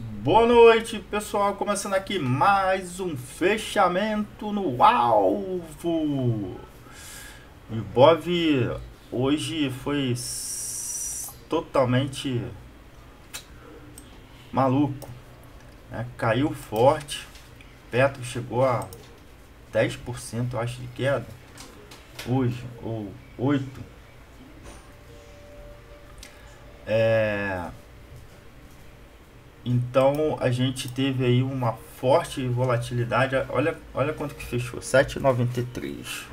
Boa noite, pessoal. Começando aqui mais um fechamento no alvo. O Ibov hoje foi totalmente maluco, né? Caiu forte. Petro chegou a 10%, eu acho, de queda hoje, ou 8%. É, Então a gente teve aí uma forte volatilidade. Olha quanto que fechou, 7,93.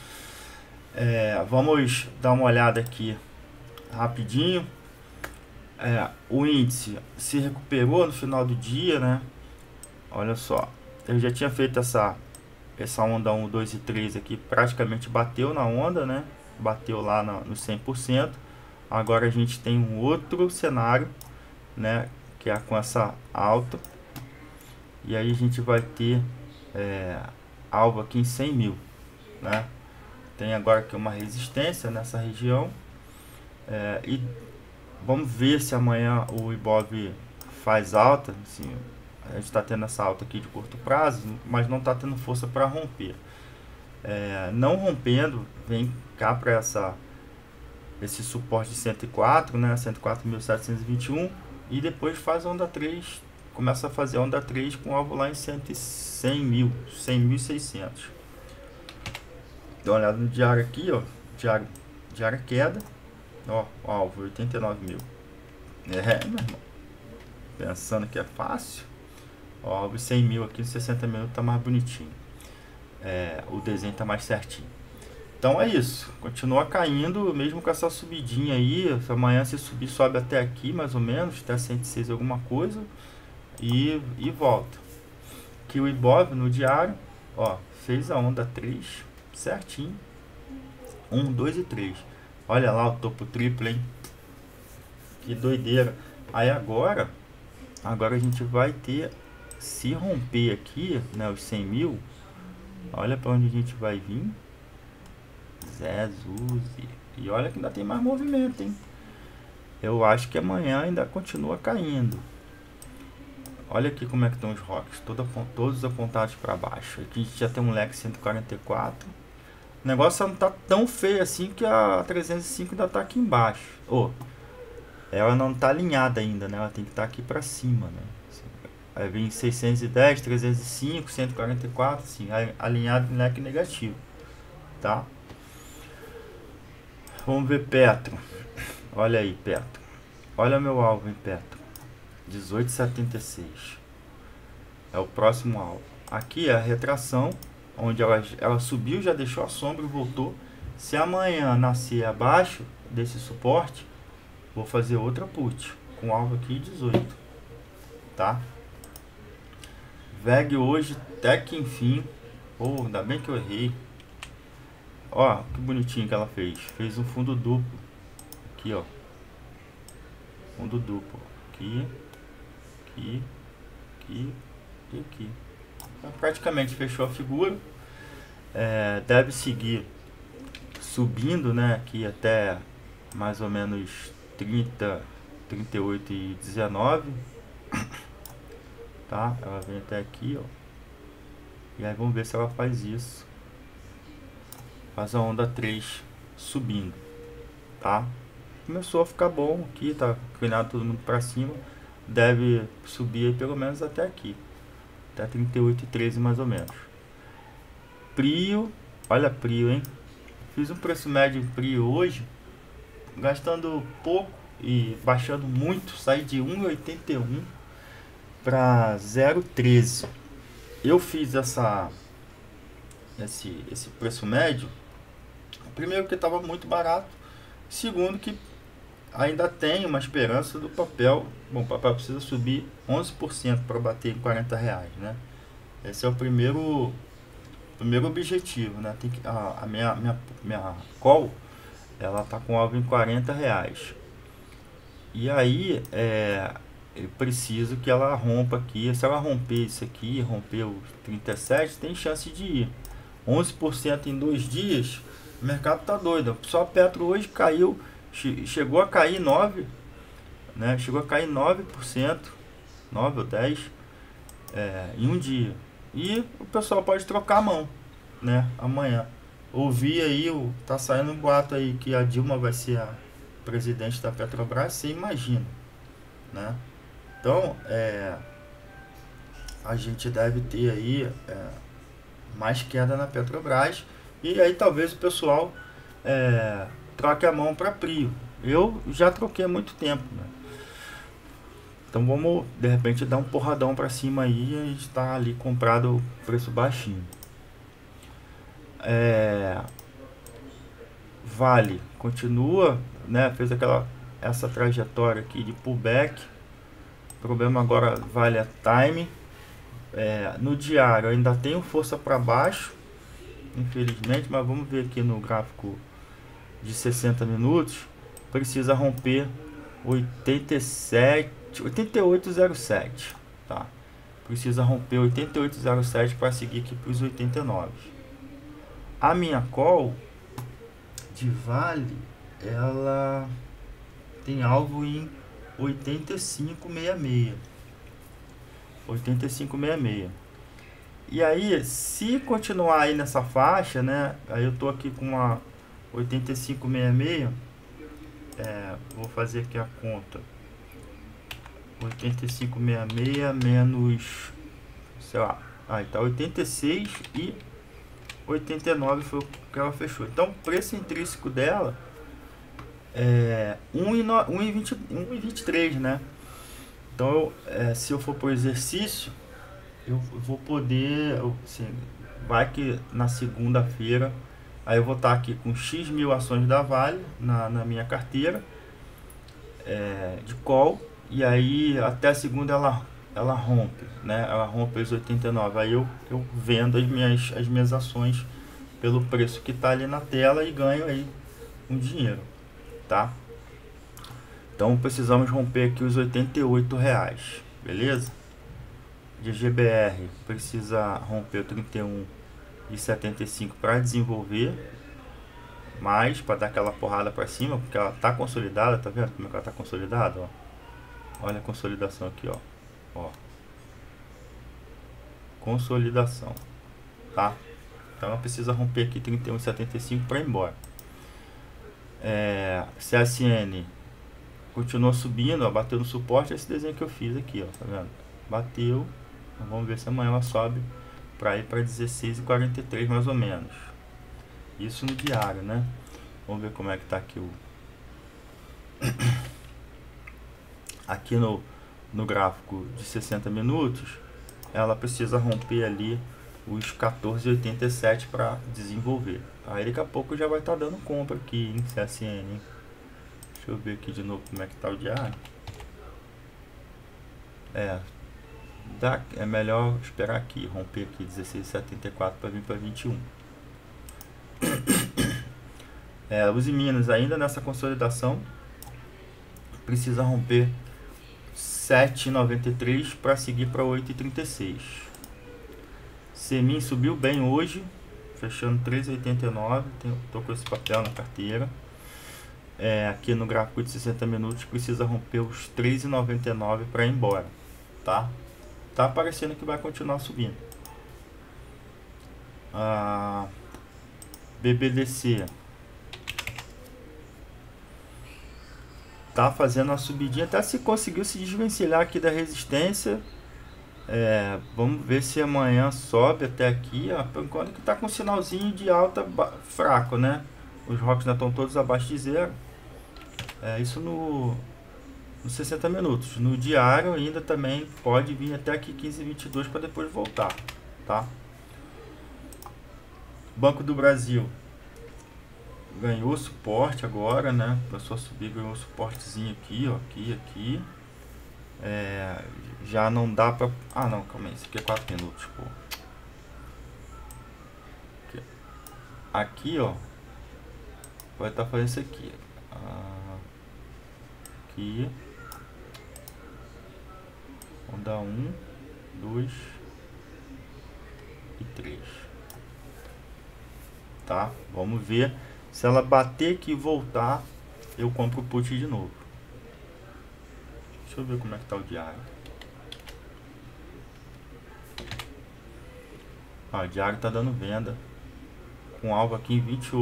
Vamos dar uma olhada aqui rapidinho. O índice se recuperou no final do dia, né? Olha só, eu já tinha feito essa onda um 2 e 3 aqui, praticamente bateu na onda, né? Bateu lá no 100%. Agora a gente tem um outro cenário, né? Que é com essa alta. E aí a gente vai ter alvo aqui em 100 mil, né? Tem agora aqui uma resistência nessa região. E vamos ver se amanhã o Ibov faz alta. Assim, a gente está tendo essa alta aqui de curto prazo, mas não está tendo força para romper. Não rompendo, vem cá para esse suporte de 104, né? 104.721, e depois faz onda 3, começa a fazer onda 3 com alvo lá em 100 mil, 100.600. Dá uma olhada no diário aqui, ó. Diário queda. Ó, o alvo 89 mil. Meu irmão. Pensando que é fácil. Ó, alvo 100 mil aqui no 60 minutos tá mais bonitinho. O desenho tá mais certinho. Então é isso. Continua caindo, mesmo com essa subidinha aí. Amanhã se subir, sobe até aqui, mais ou menos. Até 106 alguma coisa. E volta. Que o Ibov no diário, ó, fez a onda 3 certinho. 1, 2 e 3. Olha lá o topo triplo, hein? Que doideira. Aí agora a gente vai ter, se romper aqui, né, os 100 mil, olha para onde a gente vai vir. Jesus. E olha que ainda tem mais movimento, hein? Eu acho que amanhã ainda continua caindo. Olha aqui como é que estão os rocks, todos apontados para baixo. Aqui a gente já tem um leque 144. O negócio não tá tão feio assim, que a 305 ainda tá aqui embaixo. Ela não tá alinhada ainda, né? Ela tem que estar aqui para cima, né? Aí vem 610, 305, 144, assim, alinhado em leque negativo, tá? Vamos ver Petro. Olha aí, Petro. Olha meu alvo em Petro. 18,76. É o próximo alvo. Aqui é a retração, onde ela subiu, já deixou a sombra e voltou. Se amanhã nascer abaixo desse suporte, vou fazer outra put com alvo aqui 18, tá? VEG hoje, até que enfim. Ainda bem que eu errei. Ó, que bonitinho que ela fez. Fez um fundo duplo. Aqui, ó. Fundo duplo. Aqui, aqui, aqui e aqui. Então, praticamente fechou a figura. Deve seguir subindo, né? Aqui até mais ou menos 30, 38 e 19. Tá? Ela vem até aqui, ó. E aí vamos ver se ela faz isso. Faz a onda 3 subindo, tá? Começou a ficar bom aqui, tá inclinado todo mundo para cima. Deve subir aí pelo menos até aqui, até 38 e 13 mais ou menos. Prio, olha Prio, hein? Fiz um preço médio em Prio hoje, gastando pouco e baixando muito. Saí de 1,81 para 0,13. Eu fiz esse preço médio, primeiro que estava muito barato, segundo que ainda tem uma esperança do papel. Bom, o papel precisa subir 11% para bater em R$ 40, né? Esse é o primeiro objetivo, né? Tem que, a minha call, ela tá com alvo em R$ 40. E aí eu preciso que ela rompa aqui. Se ela romper isso aqui, romper os 37, tem chance de ir 11% em 2 dias. O mercado tá doido. Só a Petro hoje caiu, chegou a cair 9%, né? Chegou a cair 9%, 9 ou 10 em um dia. E o pessoal pode trocar a mão, né? Amanhã. Ouvi aí, tá saindo um boato aí que a Dilma vai ser a presidente da Petrobras, você imagina, né? Então, a gente deve ter aí mais queda na Petrobras, e aí talvez o pessoal troque a mão para Prio. Eu já troquei há muito tempo, né? Então vamos de repente dar um porradão para cima aí, e a gente tá ali comprado preço baixinho. Vale continua, né? Fez essa trajetória aqui de pullback. O problema agora Vale é time. No diário ainda tem força para baixo, infelizmente, mas vamos ver aqui no gráfico de 60 minutos. Precisa romper 8807, tá? Precisa romper 8807 para seguir aqui para os 89. A minha call de Vale, ela tem alvo em 8566. 8566. E aí, se continuar aí nessa faixa, né? Aí eu tô aqui com uma 8566. Vou fazer aqui a conta. 8566 menos, sei lá, aí tá 86 e 89 foi o que ela fechou. Então, o preço intrínseco dela é 1,23, né? Então, se eu for por exercício, eu vou poder, assim, vai que na segunda-feira, aí eu vou estar aqui com X mil ações da Vale na minha carteira de call, e aí até a segunda ela rompe, né? Ela rompe os 89, aí eu vendo as minhas ações pelo preço que está ali na tela e ganho aí um dinheiro, tá? Então precisamos romper aqui os 88 reais, beleza? De GBR precisa romper o 31,75 para desenvolver mais, para dar aquela porrada para cima, porque ela tá consolidada, tá vendo como é que ela tá consolidada, ó? Olha a consolidação aqui, ó. Consolidação, tá? Então ela precisa romper aqui 31,75 para ir embora. CSN continuou subindo, ó, bateu no suporte, esse desenho que eu fiz aqui, ó, tá vendo? Bateu, então vamos ver se amanhã ela sobe para ir para 16,43 mais ou menos. Isso no diário, né? Vamos ver como é que tá aqui aqui no gráfico de 60 minutos. Ela precisa romper ali os 14,87 para desenvolver. Aí daqui a pouco já vai estar dando compra aqui em CSN, hein? Deixa eu ver aqui de novo como é que tá o diário. É melhor esperar aqui, romper aqui 16,74 para vir para 21. Os Minas ainda nessa consolidação precisa romper 7,93 para seguir para 8,36. Semin subiu bem hoje, fechando 3,89. Tô com esse papel na carteira. Aqui no gráfico de 60 minutos precisa romper os 3,99 para ir embora, tá? Tá parecendo que vai continuar subindo. BBDC tá fazendo uma subidinha, até se conseguiu se desvencilhar aqui da resistência. Vamos ver se amanhã sobe até aqui, ó. Por enquanto que tá com um sinalzinho de alta fraco, né? Os rocks ainda estão todos abaixo de zero. Isso no 60 minutos. No diário ainda também pode vir até aqui 15,22 para depois voltar, tá? Banco do Brasil ganhou suporte agora, né? Começou a subir, ganhou um suportezinho aqui, ó, aqui. Já não dá pra... Ah, não, calma aí, isso aqui é 4 minutos, pô. Aqui, ó, vai estar fazendo isso aqui. Aqui. Vamos dar 1, 2 e 3. Tá? Vamos ver. Se ela bater aqui e voltar, eu compro o put de novo. Deixa eu ver como é que tá o diário. Ó, diário tá dando venda com alvo aqui em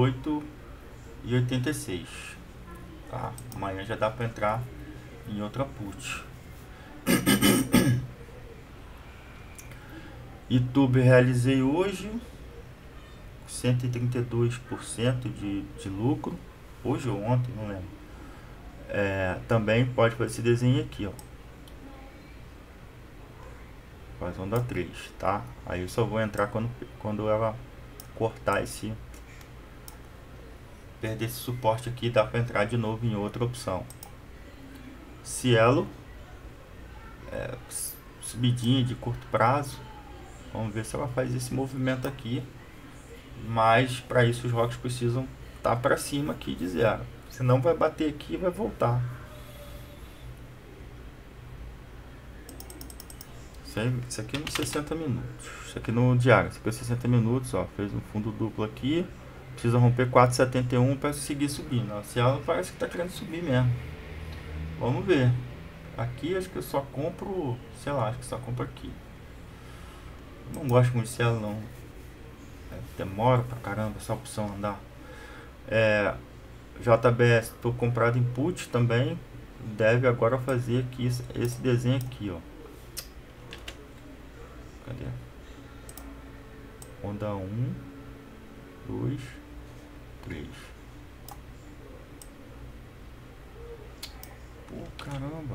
28,86, tá? Amanhã já dá para entrar em outra put. YouTube realizei hoje 132% de lucro, hoje ou ontem, não lembro. Também pode fazer esse desenho aqui, ó, faz onda 3, tá? Aí eu só vou entrar quando ela cortar perder esse suporte aqui, dá para entrar de novo em outra opção. Cielo, subidinha de curto prazo, vamos ver se ela faz esse movimento aqui, mas para isso os rocks precisam estar para cima aqui de zero, senão vai bater aqui e vai voltar. Isso aqui é nos 60 minutos, isso aqui no diário, isso aqui é 60 minutos, ó, fez um fundo duplo aqui, precisa romper 4,71 para seguir subindo, ó. Se ela parece que tá querendo subir mesmo, vamos ver. Aqui acho que eu só compro, sei lá, acho que só compro aqui. Eu não gosto muito de Cielo não, demora pra caramba essa opção andar. JBS, tô comprado em put também, deve agora fazer aqui esse desenho aqui, ó. Cadê? Onda 1, 2, 3. Pô, caramba.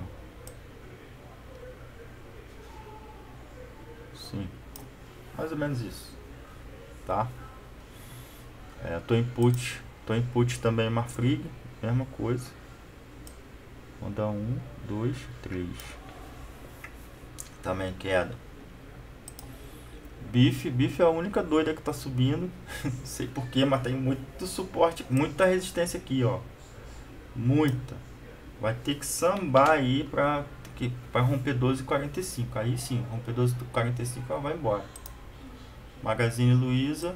Sim, mais ou menos isso, tá? Tô em put também, Marfrig, mesma coisa. Onda 1, 2, 3. Também queda. Bife é a única doida que tá subindo. Não sei porquê, mas tem muito suporte, muita resistência aqui, ó. Muita. Vai ter que sambar aí pra romper 12,45. Aí sim, romper 12,45 ela vai embora. Magazine Luiza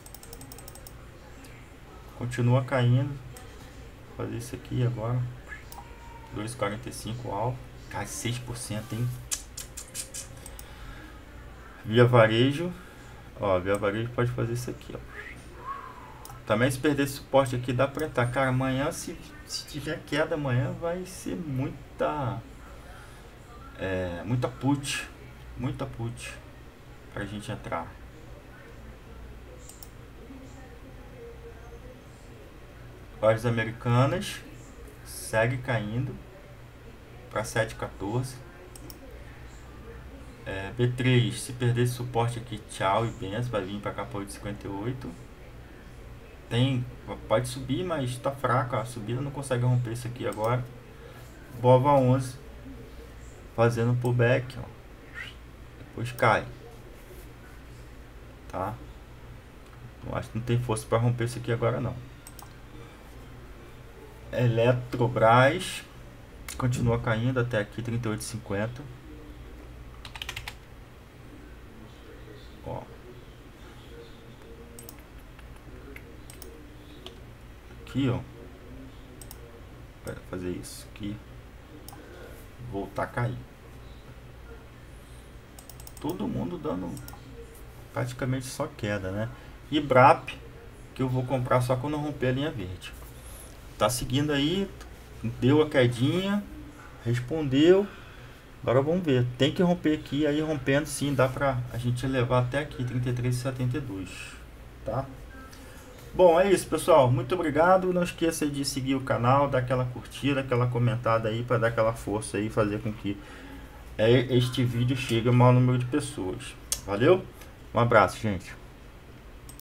continua caindo. Vou fazer isso aqui agora. 2,45 alvo. Cai 6%, hein? Via Varejo, ó, Via Varejo pode fazer isso aqui, ó. Também se perder suporte aqui dá pra entrar. Cara, amanhã se tiver queda amanhã vai ser muita put pra gente entrar. Lojas Americanas segue caindo para 7,14. B3, se perder esse suporte aqui, tchau e benção, vai vir para cá para 8,58. Pode subir, mas está fraco, a subida não consegue romper isso aqui agora. Bova 11 fazendo pullback, ó, depois cai, tá? Eu acho que não tem força para romper isso aqui agora não. Eletrobras continua caindo até aqui 38,50. Ó, aqui, ó, para fazer isso aqui, voltar a cair. Todo mundo dando praticamente só queda, né? E Brap, que eu vou comprar só quando romper a linha verde. Tá seguindo aí, deu a quedinha, respondeu. Agora vamos ver, tem que romper aqui, aí rompendo sim, dá pra a gente levar até aqui, 33,72, tá? Bom, é isso, pessoal, muito obrigado, não esqueça de seguir o canal, dar aquela curtida, aquela comentada aí, para dar aquela força aí, fazer com que este vídeo chegue ao maior número de pessoas. Valeu? Um abraço, gente.